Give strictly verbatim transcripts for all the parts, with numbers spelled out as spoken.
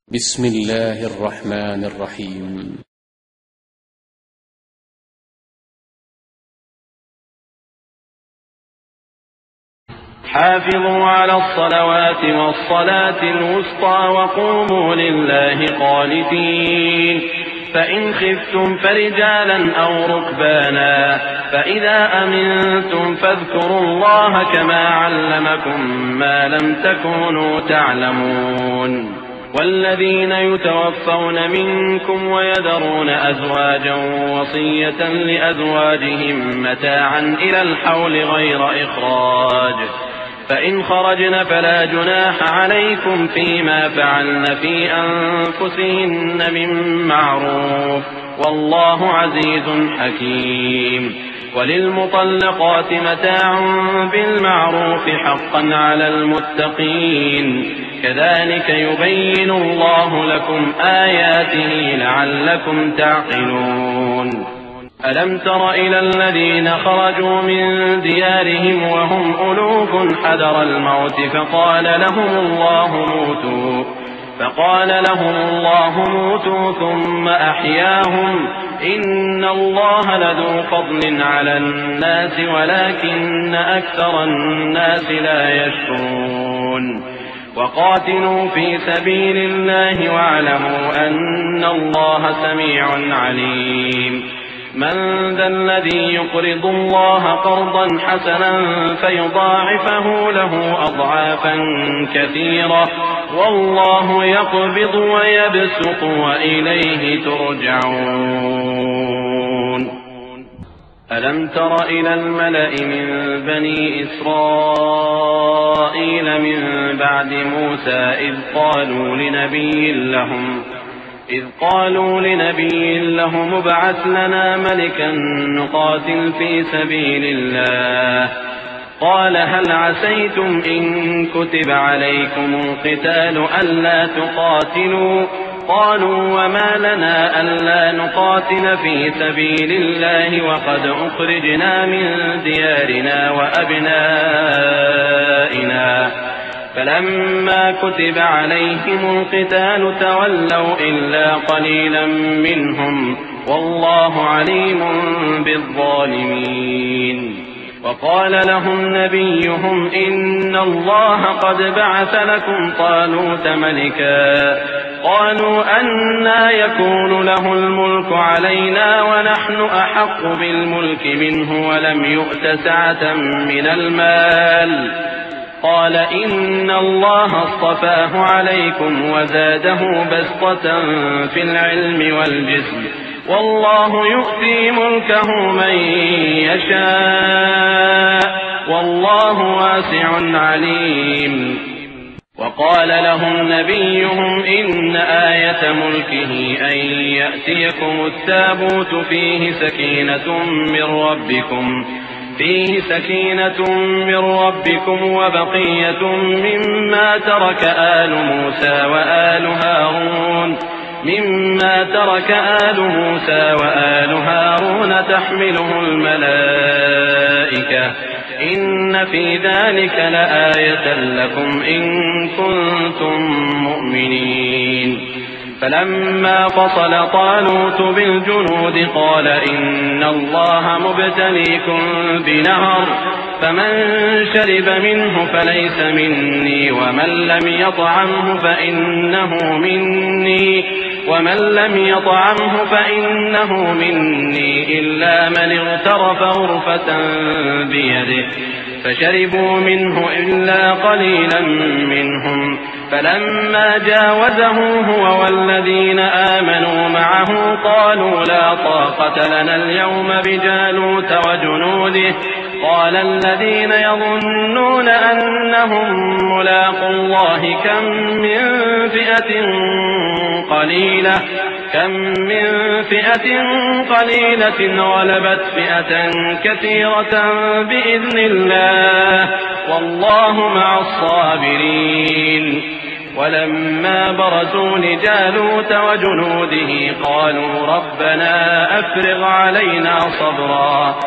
بسم الله الرحمن الرحيم. حافظوا على الصلوات والصلاة الوسطى وقوموا لله قانتين. فإن خفتم فرجالا أو ركبانا فإذا أمنتم فاذكروا الله كما علمكم ما لم تكونوا تعلمون. والذين يتوفون منكم ويذرون أزواجا وصية لأزواجهم متاعا إلى الحول غير إخراج، فإن خرجن فلا جناح عليكم فيما فعلن في أنفسهن من معروف، والله عزيز حكيم. وللمطلقات متاع بالمعروف حقا على المتقين، كذلك يبين الله لكم آياته لعلكم تعقلون. ألم تر إلى الذين خرجوا من ديارهم وهم ألوف حذر الموت فقال لهم الله موتوا فقال لهم الله موتوا ثم أحياهم، إن الله لذو فضل على الناس ولكن أكثر الناس لا يشكرون. وقاتلوا في سبيل الله واعلموا أن الله سميع عليم. من ذا الذي يقرض الله قرضا حسنا فيضاعفه له أضعافا كثيرة، والله يقبض ويبسط وإليه ترجعون. ألم تر إلى الملأ من بني إسرائيل من بعد موسى إذ قالوا لنبي لهم إذ قالوا لنبي لهم ابعث لنا ملكا نقاتل في سبيل الله، قال هل عسيتم إن كتب عليكم القتال ألا تقاتلوا؟ قالوا وما لنا ألا نقاتل في سبيل الله وقد أخرجنا من ديارنا وأبنائنا، فلما كتب عليهم القتال تولوا إلا قليلا منهم، والله عليم بالظالمين. وقال لهم نبيهم إن الله قد بعث لكم طالوت ملكا، قالوا أنى يكون له الملك علينا ونحن أحق بالملك منه ولم يؤت سعة من المال، قال إن الله اصطفاه عليكم وزاده بسطة في العلم والجسم، والله يؤتي ملكه من يشاء والله واسع عليم. وقال لهم نبيهم إن آية ملكه أن يأتيكم التابوت فيه سكينة من ربكم فيه سكينة من ربكم وبقية مما ترك آل موسى وآل هارون مما ترك آل موسى وآل هارون تحمله الملائكة، إن في ذلك لآية لكم إن كنتم مؤمنين. فلما فصل طالوت بالجنود قال إن الله مبتليكم بنهر، فمن شرب منه فليس مني ومن لم يطعمه فإنه مني ومن لم يطعمه فإنه مني إلا من اغترف غرفة بيده، فشربوا منه إلا قليلا منهم. فلما جاوزه هو والذين آمنوا معه قالوا لا طاقة لنا اليوم بجالوت وجنوده، قال الذين يظنون أنهم ملاقوا الله كم من فئة قليلة كم من فئة قليلة غلبت فئة كثيرة بإذن الله، والله مع الصابرين. ولما برزوا لجالوت وجنوده قالوا ربنا أفرغ علينا صبرا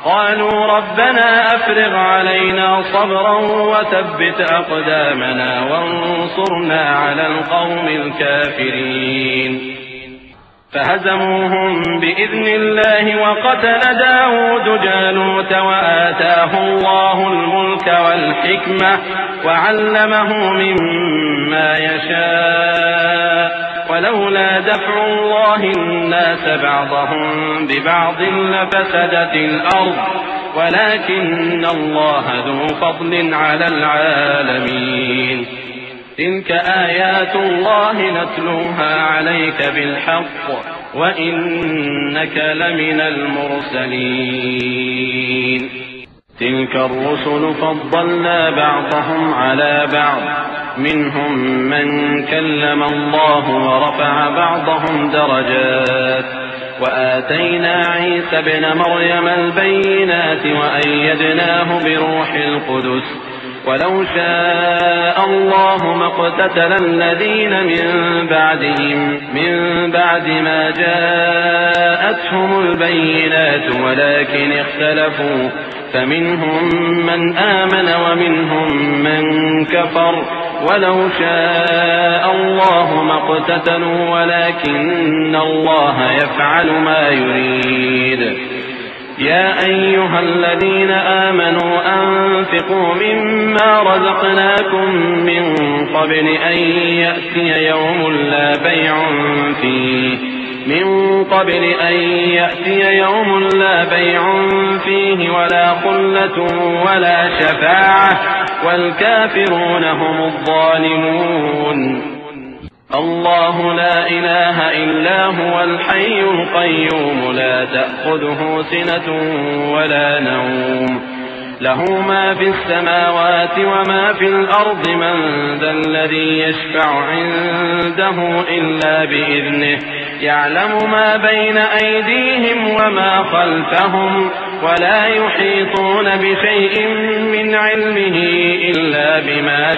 قالوا ربنا أفرغ علينا صبرا وثبت أقدامنا وانصرنا على القوم الكافرين فهزموهم بإذن الله وقتل داود جالوت وآتاه الله الملك والحكمة وعلمه مما يشاء ولولا دفع الله الناس بعضهم ببعض لفسدت الأرض ولكن الله ذو فضل على العالمين تلك آيات الله نتلوها عليك بالحق وإنك لمن المرسلين تلك الرسل فضلنا بعضهم على بعض منهم من كلم الله ورفع بعضهم درجات وآتينا عيسى ابن مريم البينات وأيدناه بروح القدس ولو شاء الله ما اقتتل الذين من بعدهم من بعد ما جاءتهم البينات ولكن اختلفوا فمنهم من آمن ومنهم من كفر ولو شاء الله ما اقتتلوا ولكن الله يفعل ما يريد يا أيها الذين آمنوا أنفقوا مما رزقناكم من قبل أن يأتي يوم لا بيع فيه من قبل أن يأتي يوم لا بيع فيه ولا خلة ولا شفاعة والكافرون هم الظالمون الله لا إله إلا هو الحي القيوم لا تأخذه سنة ولا نوم له ما في السماوات وما في الأرض من ذا الذي يشفع عنده إلا بإذنه يعلم ما بين أيديهم وما خلفهم ولا يحيطون بشيء من علمه إلا بما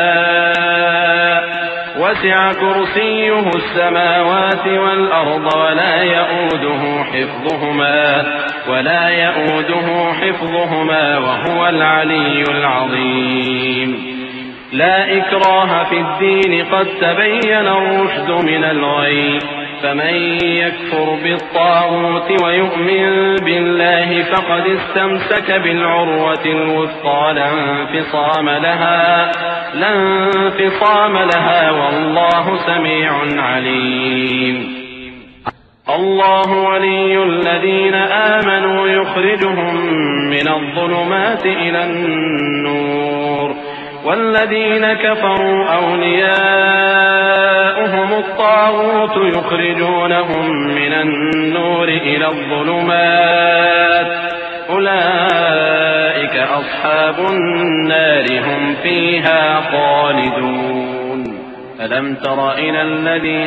شاء وسع كرسيه السماوات والأرض ولا يؤوده حفظهما ولا يؤوده حفظهما وهو العلي العظيم لا إكراه في الدين قد تبين الرشد من الغي فمن يكفر بالطاغوت ويؤمن بالله فقد استمسك بالعروة الوثقى لا انفصام لها لا انفصام لها والله سميع عليم الله ولي الذين آمنوا يخرجهم من الظلمات إلى النور والذين كفروا أولياؤهم الطاغوت يخرجونهم من النور إلى الظلمات أولئك أصحاب النار هم فيها خالدون ألم تر إلى الذي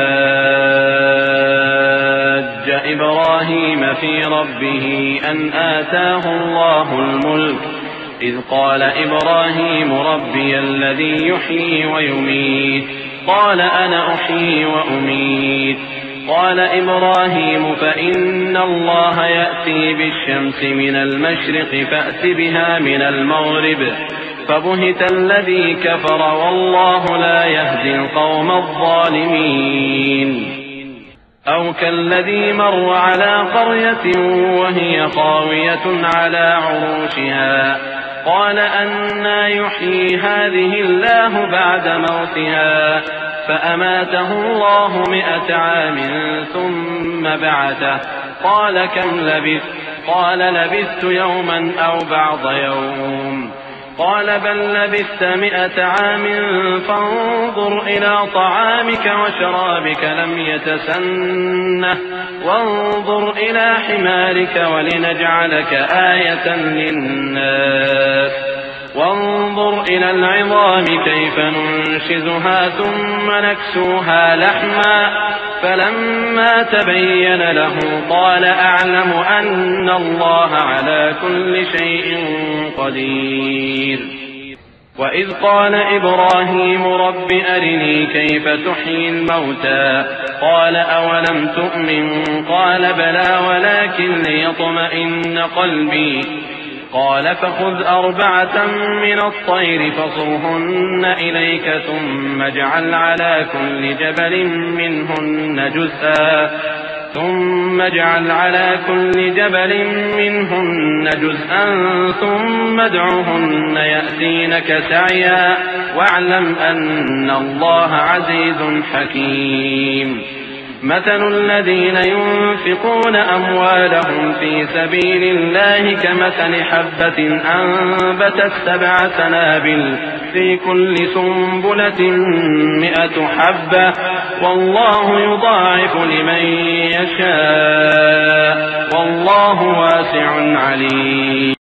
حاج إبراهيم في ربه أن آتاه الله الملك إذ قال إبراهيم ربي الذي يحيي ويميت قال أنا أحيي وأميت قال إبراهيم فإن الله يأتي بالشمس من المشرق فأت بها من المغرب فبهت الذي كفر والله لا يهدي القوم الظالمين أو كالذي مر على قرية وهي خاوية على عروشها قال أنى يحيي هذه الله بعد موتها فأماته الله مئة عام ثم بعثه قال كم لبثت قال لبثت يوما أو بعض يوم قال بل لبثت مئة عام فانظر إلى طعامك وشرابك لم يتسنه وانظر إلى حمارك ولنجعلك آية للناس وانظر إلى العظام كيف ننشزها ثم نكسوها لحما فلما تبين له قال أعلم أن الله على كل شيء قدير وإذ قال إبراهيم رب أرني كيف تحيي الموتى قال أولم تؤمن قال بلى ولكن ليطمئن قلبي قال فخذ أربعة من الطير فصرهن إليك ثم اجعل على كل جبل منهن جزءا ثم اجعل على كل جبل منهن جزءا ثم ادعهن يأتينك سعيا واعلم أن الله عزيز حكيم مثل الذين ينفقون أموالهم في سبيل الله كمثل حبة أنبتت سبع سنابل في كل سنبلة مئة حبة والله يضاعف لمن يشاء والله واسع عليم.